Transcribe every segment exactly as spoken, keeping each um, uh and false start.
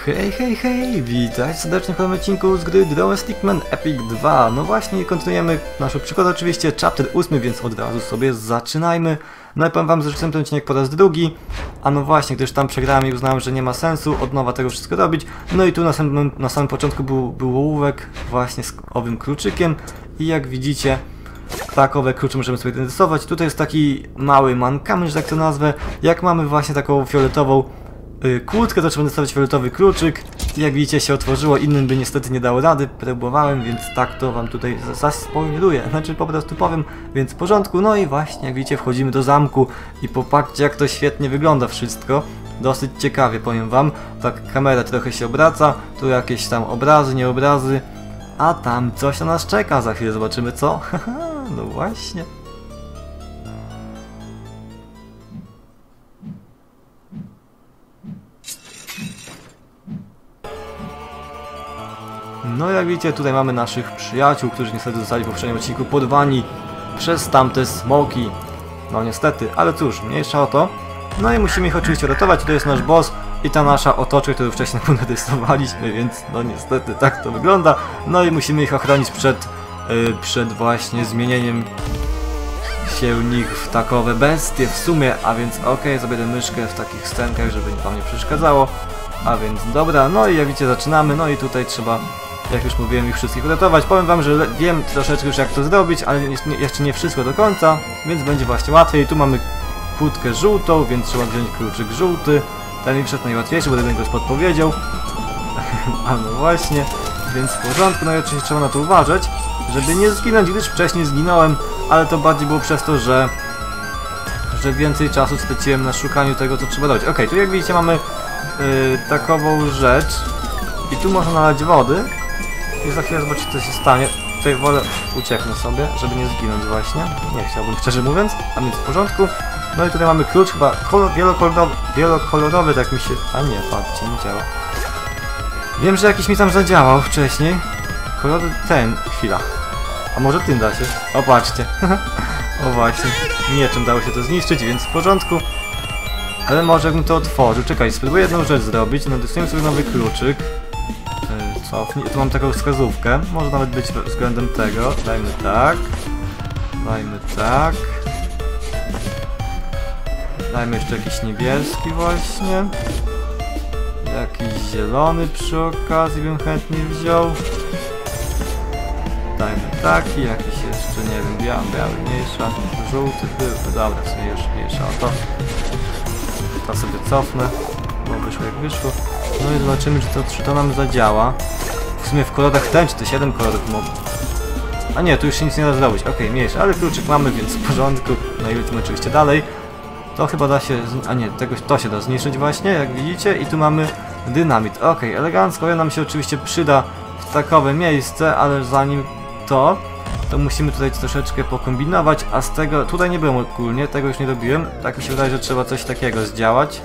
Hej, hej, hej! Witajcie serdecznie w kolejnym odcinku z gry Draw Stickman Epic dwa. No właśnie, kontynuujemy naszą przygodę, oczywiście chapter ósmy, więc od razu sobie zaczynajmy. No i powiem wam, że rzucę ten odcinek po raz drugi. A no właśnie, gdyż tam przegrałem i uznałem, że nie ma sensu od nowa tego wszystko robić. No i tu na samym, na samym początku był, był ołówek właśnie z owym kluczykiem. I jak widzicie, takowe klucze możemy sobie identyfikować. Tutaj jest taki mały mankament, że tak to nazwę. Jak mamy właśnie taką fioletową Yy, kłódkę, to trzeba dostawać fioletowy kluczyk. Jak widzicie, się otworzyło, innym by niestety nie dało rady, próbowałem, więc tak to wam tutaj zaspoileruję, znaczy po prostu powiem, więc w porządku. No i właśnie, jak widzicie, wchodzimy do zamku i popatrzcie, jak to świetnie wygląda wszystko. Dosyć ciekawie, powiem wam. Tak, kamera trochę się obraca, tu jakieś tam obrazy, nie obrazy, a tam coś na nas czeka, za chwilę zobaczymy co. Haha, no właśnie. No jak widzicie, tutaj mamy naszych przyjaciół, którzy niestety zostali w poprzednim odcinku porwani przez tamte smoki. No niestety, ale cóż, mniejsza o to. No i musimy ich oczywiście ratować, to jest nasz boss i ta nasza otoczka, którą wcześniej narysowaliśmy, więc no niestety tak to wygląda. No i musimy ich ochronić przed, yy, przed właśnie zmienieniem się nich w takowe bestie w sumie, a więc okej, okay, zabierę myszkę w takich scenkach, żeby wam nie przeszkadzało. A więc dobra, no i jak widzicie zaczynamy, no i tutaj trzeba, jak już mówiłem, ich wszystkich uratować. Powiem wam, że wiem troszeczkę już jak to zrobić, ale jeszcze nie wszystko do końca, więc będzie właśnie łatwiej. Tu mamy kłódkę żółtą, więc trzeba wziąć kluczyk żółty. Ten mi wszedł najłatwiejszy, bo ten goś podpowiedział. A no właśnie, więc w porządku, no i oczywiście trzeba na to uważać, żeby nie zginąć, gdyż wcześniej zginąłem, ale to bardziej było przez to, że że więcej czasu straciłem na szukaniu tego, co trzeba robić. Ok, tu jak widzicie mamy Yy, takową rzecz i tu można nalać wody i za chwilę zobaczyć, co się stanie. Tutaj wolę ucieknę sobie, żeby nie zginąć właśnie, nie chciałbym, szczerze mówiąc, a więc w porządku. No i tutaj mamy klucz, chyba kolor, wielokolorowy, wielokolorowy, tak mi się... a nie, patrzcie, nie działa. Wiem, że jakiś mi tam zadziałał wcześniej. Kolor ten, chwila, a może tym da się? O, patrzcie. O właśnie, mieczem dało się to zniszczyć, więc w porządku. Ale może bym to otworzył. Czekaj, spróbuję jedną rzecz zrobić. Nadysujemy sobie nowy kluczyk. Yy, cofnij. Tu mam taką wskazówkę. Może nawet być względem tego. Dajmy tak. Dajmy tak. Dajmy jeszcze jakiś niebieski właśnie. Jakiś zielony przy okazji bym chętnie wziął. Dajmy taki, jakiś jeszcze, nie wiem, biały, biały, mniejsza. Żółty był. Dobra, w sumie już mniejsza o to. To sobie cofnę, bo wyszło jak wyszło. No i zobaczymy, czy to, czy to nam zadziała. W sumie w kolorach ten, czy to siedem kolorów mogę. A nie, tu już się nic nie da zrobić. Okej, okay, mniejsze, ale kluczyk mamy, więc w porządku. No i lecimy oczywiście dalej. To chyba da się... A nie, tego, to się da zniszczyć właśnie, jak widzicie. I tu mamy dynamit. Okej, okay, elegancko. On nam się oczywiście przyda w takowe miejsce, ale zanim to... to musimy tutaj troszeczkę pokombinować, a z tego... tutaj nie byłem ogólnie, tego już nie robiłem. Tak mi się wydaje, że trzeba coś takiego zdziałać.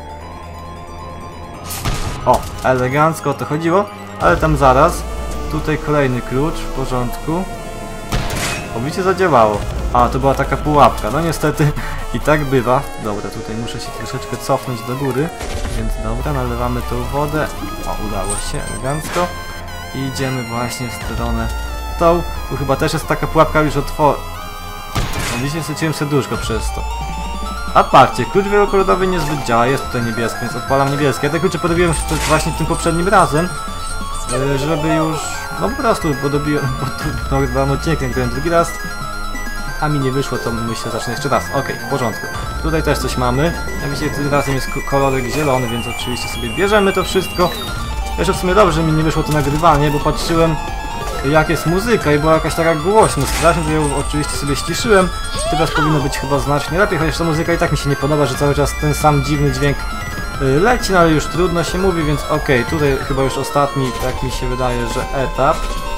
O, elegancko o to chodziło, ale tam zaraz. Tutaj kolejny klucz, w porządku. Obicie zadziałało. A, to była taka pułapka, no niestety i tak bywa. Dobra, tutaj muszę się troszeczkę cofnąć do góry, więc dobra, nalewamy tą wodę. O, udało się, elegancko. I idziemy właśnie w stronę tą. Tu chyba też jest taka pułapka już otwor... No widzicie, straciłem serduszko przez to. A patrzcie, klucz wielokolorowy niezbyt działa, jest tutaj niebieski, więc odpalam niebieski. Ja te klucze podobiłem właśnie tym poprzednim razem, żeby już... no po prostu podobiłem, bo tu nagrywałem odcinek, nagrywałem drugi raz, a mi nie wyszło, to myślę, zacznę jeszcze raz. Okej, okay, w porządku. Tutaj też coś mamy. Jak widzicie, tym razem jest kolorek zielony, więc oczywiście sobie bierzemy to wszystko. Jeszcze w sumie dobrze, że mi nie wyszło to nagrywanie, bo patrzyłem, jak jest muzyka i była jakaś taka głośna, strasznie, to ją oczywiście sobie ściszyłem. Teraz powinno być chyba znacznie lepiej, chociaż ta muzyka i tak mi się nie podoba, że cały czas ten sam dziwny dźwięk yy, leci, no ale już trudno się mówi, więc okej, okay, tutaj chyba już ostatni, tak mi się wydaje, że etap.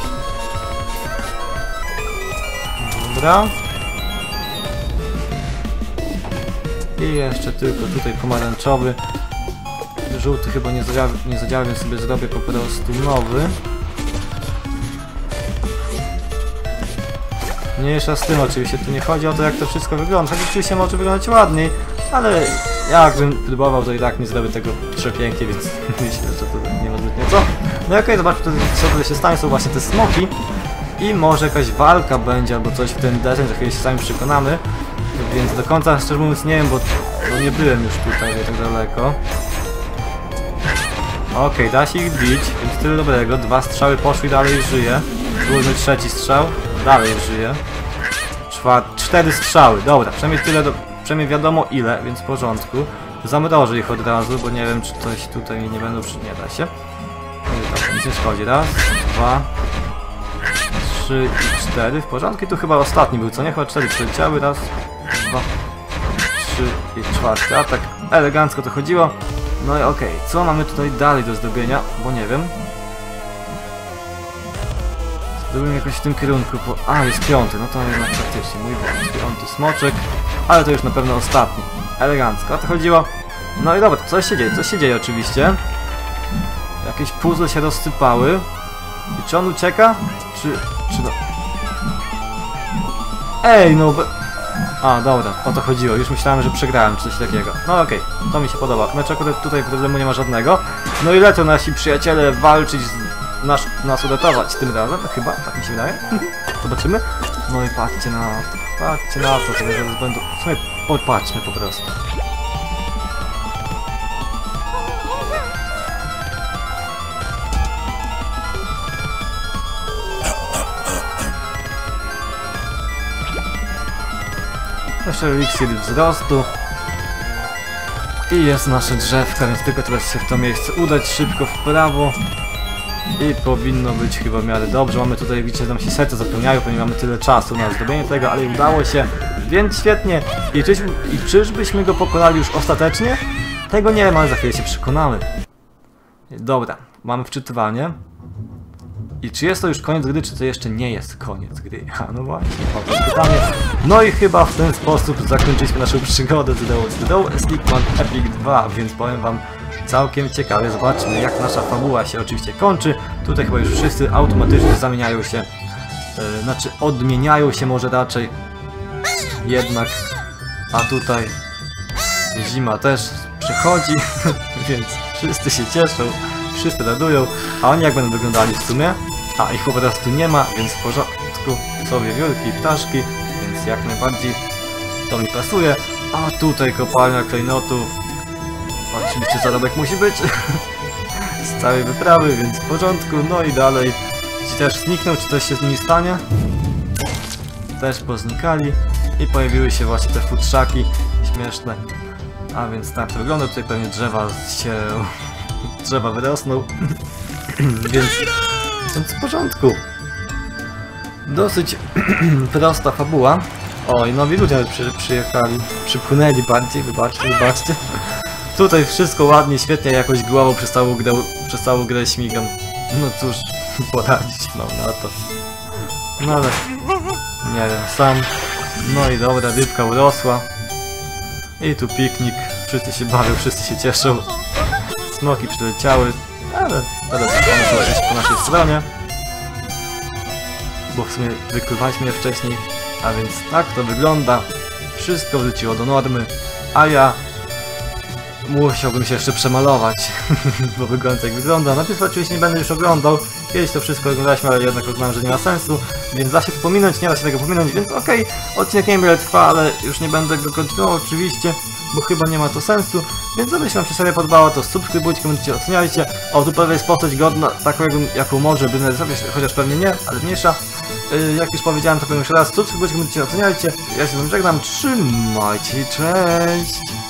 Dobra. I jeszcze tylko tutaj pomarańczowy. Żółty chyba nie zadziała, nie zadziała, więc sobie zrobię po prostu nowy. Mniejsza z tym oczywiście, tu nie chodzi o to, jak to wszystko wygląda. Choć oczywiście może wyglądać ładniej, ale jakbym próbował, to i tak nie zrobię tego przepięknie, więc myślę, że to nie ma zbytnio co. No i okej, zobaczmy, co tutaj się stanie, są właśnie te smoki. I może jakaś walka będzie, albo coś w ten deseń, za chwilę się sami przekonamy. Więc do końca, szczerze mówiąc, nie wiem, bo, bo nie byłem już tutaj, tak daleko. Okej, okay, da się ich bić, więc tyle dobrego. Dwa strzały poszły, dalej żyje. Byłby trzeci strzał, dalej żyje. Czwa, cztery strzały, dobra, przynajmniej tyle, do, przynajmniej wiadomo ile, więc w porządku. Zamrożę ich od razu, bo nie wiem, czy coś tutaj nie będą, czy nie da się. No dobra, nic nie szkodzi. Raz, dwa, trzy i cztery. W porządku, i tu chyba ostatni był, co nie? Chyba cztery przeleciały. Raz, dwa, trzy i czwarty. A tak elegancko to chodziło. No i okej, okay. Co mamy tutaj dalej do zrobienia? Bo nie wiem. Zrobimy jakoś w tym kierunku, bo... A, jest piąty, no to jednak faktycznie, mój błąd. Piąty smoczek, ale to już na pewno ostatni. Elegancko, o to chodziło. No i dobra, coś się dzieje, coś się dzieje oczywiście. Jakieś puzzle się rozsypały. I czy on ucieka? Czy... czy no... Ej, no... A, dobra, o to chodziło. Już myślałem, że przegrałem, czy coś takiego. No okej, okay, to mi się podoba. Znaczy akurat tutaj problemu nie ma żadnego. No i lecą nasi przyjaciele walczyć, z nas, nas uratować tym razem. Chyba, tak mi się wydaje. Zobaczymy. No i patrzcie na to, patrzcie na to, sobie zaraz będą... W sumie popatrzmy po prostu. Jeszcze eliksir wzrostu. I jest nasze drzewka, więc tylko teraz się w to miejsce udać szybko w prawo. I powinno być chyba w miarę dobrze. Mamy tutaj, widzicie, nam się serca zapełniają, ponieważ mamy tyle czasu na zrobienie tego, ale udało się, więc świetnie. I, czyś, I czyżbyśmy go pokonali już ostatecznie? Tego nie wiem, ale za chwilę się przekonamy. Dobra, mamy wczytywanie. I czy jest to już koniec gry, czy to jeszcze nie jest koniec gry? A no właśnie, mam to pytanie. No i chyba w ten sposób zakończyliśmy naszą przygodę z The Dough Stickman Epic dwa, więc powiem wam całkiem ciekawie. Zobaczmy, jak nasza fabuła się oczywiście kończy. Tutaj chyba już wszyscy automatycznie zamieniają się, yy, znaczy odmieniają się może raczej jednak, a tutaj zima też przechodzi, więc wszyscy się cieszą. Wszyscy radują, a oni jak będą wyglądali w sumie? A ich po prostu nie ma, więc w porządku. Są wiewiórki i ptaszki, więc jak najbardziej to mi pasuje. A tutaj kopalnia klejnotów. Oczywiście zarobek musi być z całej wyprawy, więc w porządku. No i dalej. Ci też znikną, czy coś się z nimi stanie? Też poznikali i pojawiły się właśnie te futrzaki śmieszne. A więc tak to wygląda. Tutaj pewnie drzewa się... drzewa wyrosną, więc, więc w porządku. Dosyć prosta fabuła. O, i nowi ludzie przy, przyjechali, przypłynęli bardziej, wybaczcie, wybaczcie. Tutaj wszystko ładnie, świetnie, jakoś głową przez całą grę, przez całą grę śmigam. No cóż, poradzić mam na to. No ale, nie wiem, sam. No i dobra, rybka urosła. I tu piknik, wszyscy się bawią, wszyscy się cieszą. Smoki przyleciały, ale teraz one są gdzieś po naszej stronie. Bo w sumie wykrywaliśmy je wcześniej, a więc tak to wygląda. Wszystko wróciło do normy, a ja musiałbym się jeszcze przemalować, bo wygląda jak wygląda. Najpierw oczywiście nie będę już oglądał, kiedyś to wszystko oglądaliśmy, ale jednak uznałem, że nie ma sensu, więc da się to pominąć, nie da się tego pominąć, więc okej, okay, odcinek nie wiem ile trwa, ale już nie będę go kontynuował oczywiście, bo chyba nie ma to sensu, więc jeśli wam się seria podobała, to subskrybujcie, komentujcie, oceniajcie. O, tu pewnie jest postać godna, taką jaką, jaką może bym narysować, chociaż pewnie nie, ale mniejsza. Yy, jak już powiedziałem, to powiem jeszcze raz, subskrybujcie, komentujcie, oceniajcie. Ja się z wami żegnam, trzymajcie, cześć!